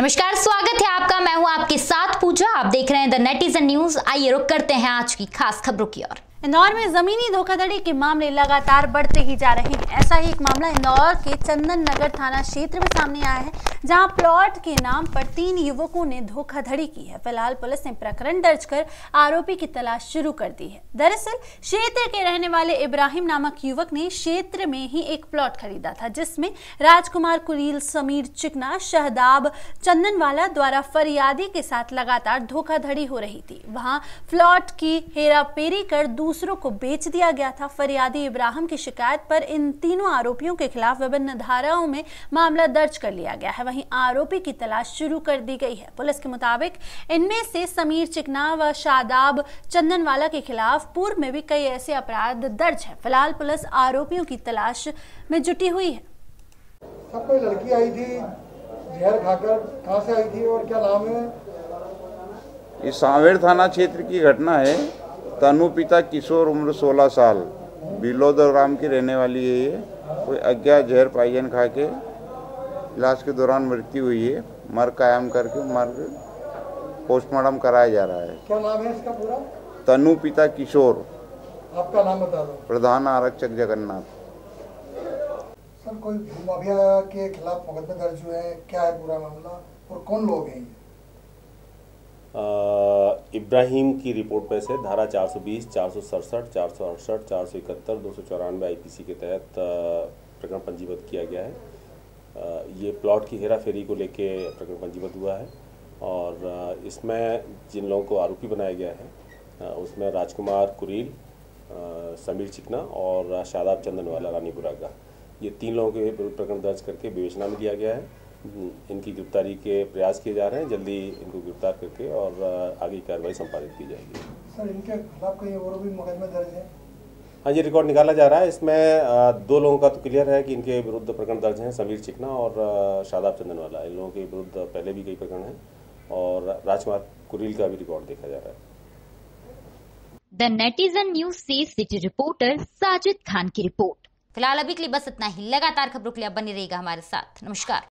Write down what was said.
नमस्कार, स्वागत है आपका। मैं हूं आपके साथ पूजा। आप देख रहे हैं द नेटिजन न्यूज। आइए रुक करते हैं आज की खास खबरों की ओर। इंदौर में जमीनी धोखाधड़ी के मामले लगातार बढ़ते ही जा रहे हैं। ऐसा ही एक मामला इंदौर के चंदन नगर थाना क्षेत्र में सामने आया है, जहां प्लॉट के नाम पर 3 युवकों ने धोखाधड़ी की है। फिलहाल पुलिस ने प्रकरण दर्ज कर आरोपी की तलाश शुरू कर दी है। दरअसल क्षेत्र के रहने वाले इब्राहिम नामक युवक ने क्षेत्र में ही एक प्लॉट खरीदा था, जिसमें राजकुमार कुरील, समीर चिकना, शहदाब चंदनवाला द्वारा फरियादी के साथ लगातार धोखाधड़ी हो रही थी। वहां प्लॉट की हेराफेरी कर दूसरों को बेच दिया गया था। फरियादी इब्राहिम की शिकायत पर इन तीनों आरोपियों के खिलाफ विभिन्न धाराओं में मामला दर्ज कर लिया गया है। वहीं आरोपी की तलाश शुरू कर दी गई है। पुलिस के मुताबिक इनमें से समीर चिकना व शादाब चंदनवाला के खिलाफ पूर्व में भी कई ऐसे अपराध दर्ज है। फिलहाल पुलिस आरोपियों की तलाश में जुटी हुई है। सब कोई लड़की आई थी जहर खाकर, कहाँ से आई थी और क्या नाम है? ये सांवेर थाना क्षेत्र की घटना है। तनु पिता किशोर, उम्र 16 साल, बिलोदराम की रहने वाली है। ये कोई अज्ञात जहर पाइजन खा के इलाज के दौरान मृत्यु हुई है। मर कायम करके पोस्टमार्टम कराया जा रहा है। क्या नाम है इसका पूरा? तनु पिता किशोर। आपका नाम बता दो। प्रधान आरक्षक जगन्नाथ। सर, कोई भूमाफिया के खिलाफ मुकदमे दर्ज हुए हैं, क्या है पूरा मामला और कौन लोग हैं? इब्राहिम की रिपोर्ट में से धारा 420, 467, 468, 471, 294 आईपीसी के तहत प्रकरण पंजीबद्ध किया गया है। ये प्लॉट की हेराफेरी को लेके प्रकरण पंजीबद्ध हुआ है और इसमें जिन लोगों को आरोपी बनाया गया है उसमें राजकुमार कुरील, समीर चिकना और शादाब चंदनवाला रानीपुरा का, ये 3 लोगों के विरुद्ध प्रकरण दर्ज करके विवेचना में लिया गया है। इनकी गिरफ्तारी के प्रयास किए जा रहे हैं। जल्दी इनको गिरफ्तार करके और आगे की कार्रवाई संपादित की जाएगी। सर, इनके खिलाफ कोई और भी मुकदमे दर्ज है? हाँ, ये रिकॉर्ड निकाला जा रहा है। इसमें 2 लोगों का तो क्लियर है कि इनके विरुद्ध प्रकरण दर्ज हैं, समीर चिकना और शादाब चंदनवाला। इन लोगों के विरुद्ध पहले भी कई प्रकरण हैं और राजकुमार कुरील का भी रिकॉर्ड देखा जा रहा है। द नेटिजन न्यूज से सिटी रिपोर्टर साजिद खान की रिपोर्ट। फिलहाल अभी के लिए बस इतना ही। लगातार खबरों के लिए बने रहेगा हमारे साथ। नमस्कार।